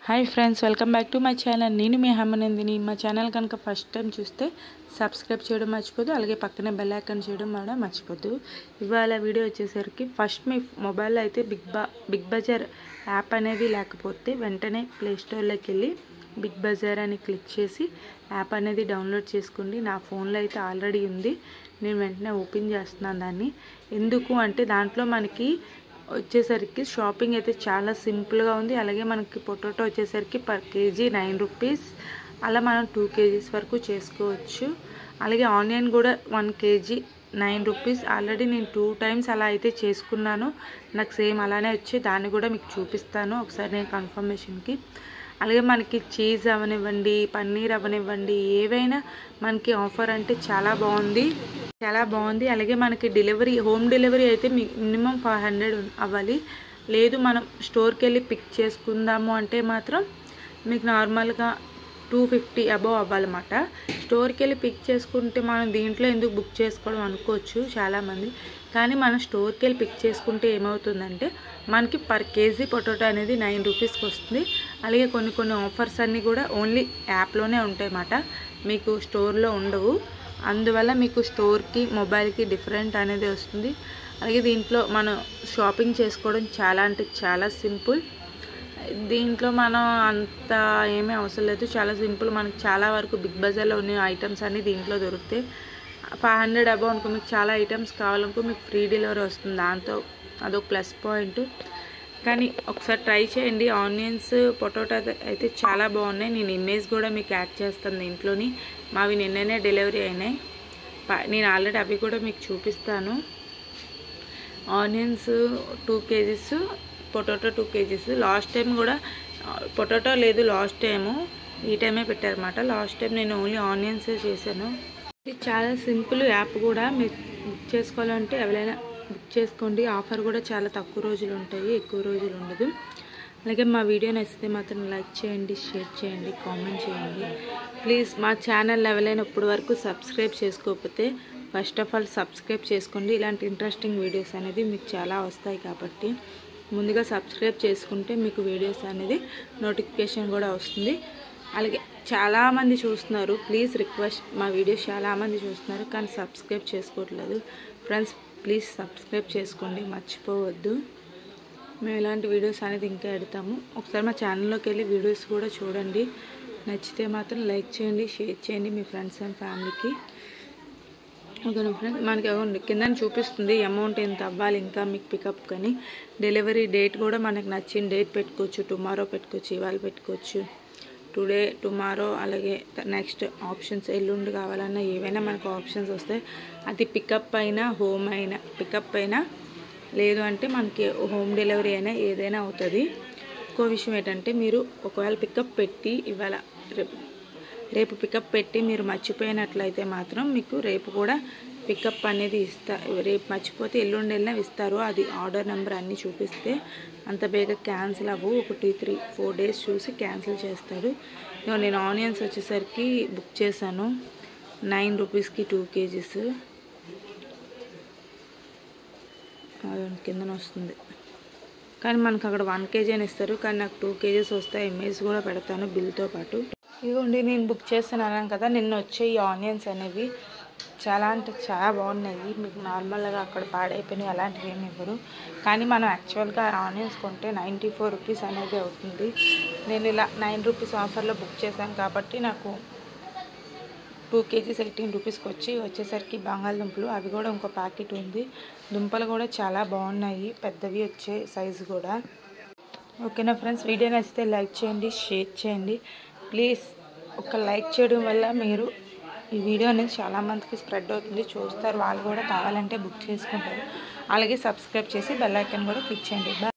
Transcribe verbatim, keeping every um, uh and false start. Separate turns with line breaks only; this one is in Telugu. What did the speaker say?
Hi friends welcome back to my channel నేను మీ హేమనందిని మా ఛానల్ కనుక ఫస్ట్ టైం చూస్తే సబ్స్క్రైబ్ చేయడం మర్చిపోద్దు అలాగే పక్కనే బెల్ ఐకాన్ చేయడం కూడా మర్చిపోద్దు ఇవాళ వీడియో వచ్చేసరికి ఫస్ట్ మీ మొబైల్లో అయితే బిగ్ బా బిగ్ బజార్ యాప్ అనేది లేకపోతే వెంటనే ప్లే స్టోర్లోకి వెళ్ళి బిగ్ బజార్ అని క్లిక్ చేసి యాప్ అనేది డౌన్లోడ్ చేసుకోండి నా ఫోన్లో అయితే ఆల్రెడీ ఉంది నేను వెంటనే ఓపెన్ చేస్తున్నాను దాన్ని ఎందుకు అంటే దాంట్లో మనకి వచ్చేసరికి షాపింగ్ అయితే చాలా సింపుల్గా ఉంది అలాగే మనకి పొటాటో వచ్చేసరికి పర్ కేజీ నైన్ రూపీస్ అలా మనం టూ కేజీస్ వరకు చేసుకోవచ్చు అలాగే ఆనియన్ కూడా one kg nine rupees already నేను టూ టైమ్స్ అలా అయితే చేసుకున్నాను నాకు సేమ్ అలానే వచ్చి దాన్ని కూడా మీకు చూపిస్తాను ఒకసారి నేను కన్ఫర్మేషన్కి అలాగే మనకి చీజ్ అవనివ్వండి పన్నీర్ అవనివ్వండి ఏవైనా మనకి ఆఫర్ అంటే చాలా బాగుంది చాలా బాగుంది అలాగే మనకి డెలివరీ హోమ్ డెలివరీ అయితే మినిమం ఫైవ్ హండ్రెడ్ అవ్వాలి లేదు మనం స్టోర్కి వెళ్ళి పిక్ చేసుకుందాము అంటే మాత్రం మీకు నార్మల్గా టూ ఫిఫ్టీ అబవ్ అవ్వాలన్నమాట స్టోర్కి వెళ్ళి పిక్ చేసుకుంటే మనం దీంట్లో ఎందుకు బుక్ చేసుకోవడం అనుకోవచ్చు చాలామంది కానీ మనం స్టోర్కి వెళ్ళి పిక్ చేసుకుంటే ఏమవుతుందంటే మనకి పర్ కేజీ పొటాటో అనేది నైన్ రూపీస్కి వస్తుంది అలాగే కొన్ని కొన్ని ఆఫర్స్ అన్నీ కూడా ఓన్లీ యాప్లోనే ఉంటాయి అన్నమాట మీకు స్టోర్లో ఉండవు అందువల్ల మీకు స్టోర్కి మొబైల్కి డిఫరెంట్ అనేది వస్తుంది అలాగే దీంట్లో మనం షాపింగ్ చేసుకోవడం చాలా అంటే చాలా సింపుల్ దీంట్లో మనం అంత ఏమీ అవసరం లేదు చాలా సింపుల్ మనకి చాలా వరకు బిగ్ బజార్లో ఉన్న ఐటమ్స్ అన్నీ దీంట్లో దొరుకుతాయి ఫైవ్ హండ్రెడ్ అబౌవ్ అనుకో మీకు చాలా ఐటమ్స్ కావాలనుకో మీకు ఫ్రీ డెలివరీ వస్తుంది దాంతో అదొక ప్లస్ పాయింట్ కానీ ఒకసారి ట్రై చేయండి ఆనియన్స్ పొటాటో అయితే చాలా బాగున్నాయి నేను ఇమేజ్ కూడా మీకు యాడ్ చేస్తాను దీంట్లోని మావి నిన్ననే డెలివరీ అయినాయి నేను ఆల్రెడీ అవి కూడా మీకు చూపిస్తాను onions two kgs potato two kgs last time కూడా పొటాటో లేదు లాస్ట్ టైము ఈ టైమే పెట్టారన్నమాట లాస్ట్ టైం నేను ఓన్లీ ఆనియన్సే చేశాను ఇది చాలా సింపుల్ యాప్ కూడా మీరు బుక్ చేసుకోవాలంటే ఎవరైనా బుక్ చేసుకోండి ఆఫర్ కూడా చాలా తక్కువ రోజులు ఉంటాయి ఎక్కువ రోజులు ఉండదు అలాగే మా వీడియో నచ్చితే మాత్రం లైక్ చేయండి షేర్ చేయండి కామెంట్ చేయండి ప్లీజ్ మా ఛానల్ ఎవరైనా ఇప్పటి వరకు సబ్స్క్రైబ్ చేసుకోకపోతే ఫస్ట్ ఆఫ్ ఆల్ సబ్స్క్రైబ్ చేసుకోండి ఇలాంటి ఇంట్రెస్టింగ్ వీడియోస్ అనేది మీకు చాలా వస్తాయి కాబట్టి ముందుగా సబ్స్క్రైబ్ చేసుకుంటే మీకు వీడియోస్ అనేది నోటిఫికేషన్ కూడా వస్తుంది అలాగే చాలామంది చూస్తున్నారు ప్లీజ్ రిక్వెస్ట్ మా వీడియోస్ చాలామంది చూస్తున్నారు కానీ సబ్స్క్రైబ్ చేసుకోవట్లేదు ఫ్రెండ్స్ ప్లీజ్ సబ్స్క్రైబ్ చేసుకోండి మర్చిపోవద్దు మేము ఇలాంటి వీడియోస్ అనేది ఇంకా ఎడతాము ఒకసారి మా ఛానల్లోకి వెళ్ళి వీడియోస్ కూడా చూడండి నచ్చితే మాత్రం లైక్ చేయండి షేర్ చేయండి మీ ఫ్రెండ్స్ అండ్ ఫ్యామిలీకి ఓకేనా ఫ్రెండ్స్ మనకి కింద చూపిస్తుంది అమౌంట్ ఎంత అవ్వాలి ఇంకా మీకు పికప్ కానీ డెలివరీ డేట్ కూడా మనకు నచ్చిన డేట్ పెట్టుకోవచ్చు టుమారో పెట్టుకోవచ్చు ఇవాళ పెట్టుకోవచ్చు టుడే టుమారో అలాగే నెక్స్ట్ ఆప్షన్స్ ఎల్లుండి కావాలన్నా ఏవైనా మనకు ఆప్షన్స్ వస్తాయి అది పికప్ అయినా హోమ్ అయినా పికప్ అయినా లేదు అంటే మనకి హోమ్ డెలివరీ అయినా ఏదైనా అవుతుంది ఇంకో విషయం ఏంటంటే మీరు ఒకవేళ పికప్ పెట్టి ఇవాళ రేపు రేపు పికప్ పెట్టి మీరు మర్చిపోయినట్లయితే మాత్రం మీకు రేపు కూడా పికప్ అనేది ఇస్తా రేపు మర్చిపోతే ఎల్లుండి వెళ్ళినా ఇస్తారు అది ఆర్డర్ నెంబర్ అన్నీ చూపిస్తే అంత బేగా క్యాన్సిల్ అవ్వు ఒక టూ త్రీ ఫోర్ డేస్ చూసి క్యాన్సిల్ చేస్తాడు నేను ఆనియన్స్ వచ్చేసరికి బుక్ చేశాను నైన్ రూపీస్కి టూ కేజీస్ కిందన వస్తుంది కానీ మనకు అక్కడ వన్ కేజీ అని ఇస్తారు కానీ నాకు టూ కేజీస్ వస్తాయి ఇమేజ్ కూడా పెడతాను బిల్తో పాటు ఇదిగోండి నేను బుక్ చేస్తున్నాను కదా నిన్న వచ్చే ఈ ఆనియన్స్ అనేవి చాలా అంటే చాలా బాగున్నాయి మీకు నార్మల్గా అక్కడ పాడైపోయినాయి అలాంటివి ఏమి ఇవ్వరు కానీ మనం యాక్చువల్గా ఆనియన్స్ కొంటే నైంటీ ఫోర్ రూపీస్ అనేది అవుతుంది నేను ఇలా నైన్ రూపీస్ ఆఫర్లో బుక్ చేశాను కాబట్టి నాకు టూ కేజీస్ ఎయిటీన్ రూపీస్కి వచ్చి వచ్చేసరికి బంగాళదుంపలు అవి కూడా ఇంకో ప్యాకెట్ ఉంది దుంపలు కూడా చాలా బాగున్నాయి పెద్దవి వచ్చే సైజు కూడా ఓకేనా ఫ్రెండ్స్ వీడియో నచ్చితే లైక్ చేయండి షేర్ చేయండి ప్లీజ్ ఒక లైక్ చేయడం వల్ల మీరు ఈ వీడియో అనేది చాలామందికి స్ప్రెడ్ అవుతుంది చూస్తారు వాళ్ళు కూడా కావాలంటే బుక్ చేసుకుంటారు అలాగే సబ్స్క్రైబ్ చేసి బెల్ ఐకాన్ కూడా క్లిక్ చేయండి.